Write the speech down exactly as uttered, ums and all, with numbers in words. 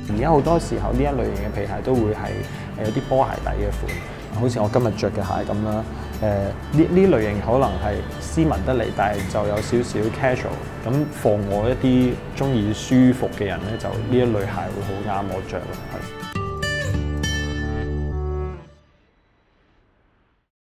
而家好多時候呢一類型嘅皮鞋都會係誒有啲波鞋底嘅款，好似我今日着嘅鞋咁啦。誒呢呢類型可能係斯文得嚟，但係就有少少 casual。咁放我一啲中意舒服嘅人咧，就呢一類鞋會好啱我着咯。係。